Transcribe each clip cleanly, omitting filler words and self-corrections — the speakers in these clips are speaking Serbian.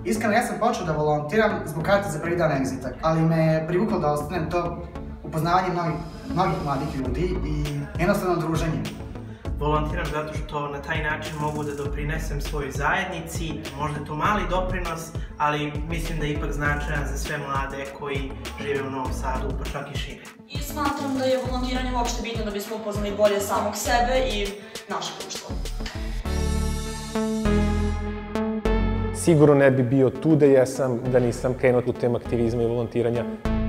Iskreno, ja sam počeo da volontiram zbog karte za prvi dan egzita, ali me je privuklo da ostanem to upoznavanje mnogih mladih ljudi i jednostavno druženje. Volontiram zato što na taj način mogu da doprinesem svojoj zajednici, možda je to mali doprinos, ali mislim da je ipak značajan za sve mlade koji žive u Novom Sadu, pa čak i šire. I smatram da je volontiranje uopšte bitno da bismo upoznali bolje samog sebe i naše društvo. Sigurno ne bi bio tu da jesam, da nisam krenuo putem aktivizma i volontiranja.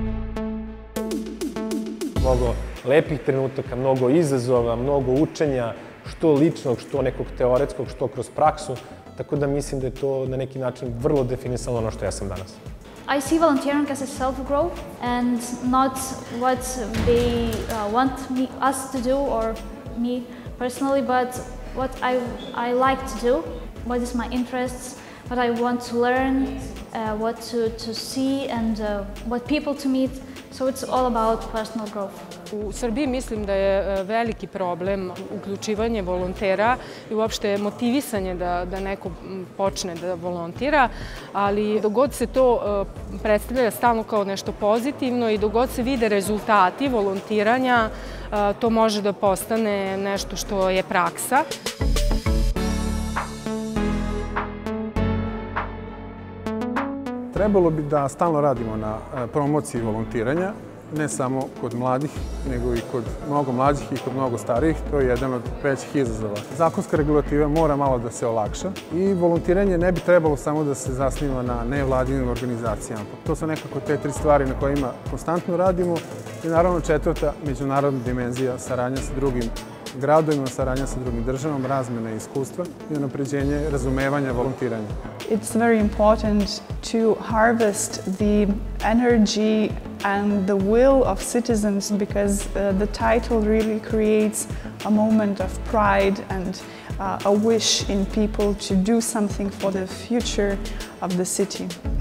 Mnogo lepih trenutaka, mnogo izazova, mnogo učenja, što ličnog, što nekog teoretskog, što kroz praksu. Tako da mislim da je to na neki način vrlo definisalo ono što ja sam danas. I see volunteering as a self-growth and not what they want us to do or me personally, but what I like to do, what is my interests, what I want to learn, what to see and what people to meet. So it's all about personal growth. U Srbiji mislim da je veliki problem uključivanje volontera i uopšte motivisanje da neko počne da volontira, ali dok god se to predstavlja stalno kao nešto pozitivno i dok god se vide rezultati volontiranja, to može da postane nešto što je praksa. Trebalo bi da stalno radimo na promociji volontiranja, ne samo kod mladih, nego i kod mnogo mlađih i kod mnogo starijih. To je jedan od većih izazova. Zakonska regulativa mora malo da se olakša i volontiranje ne bi trebalo samo da se zasniva na nevladinim organizacijama. To su nekako te tri stvari na kojima konstantno radimo i naravno četvrta, međunarodna dimenzija, saradnja sa drugim gradovima, saradnja sa drugim državama, razmena iskustva i unapređenje razumevanja volontiranja. It's very important to harvest the energy and the will of citizens because the title really creates a moment of pride and a wish in people to do something for the future of the city.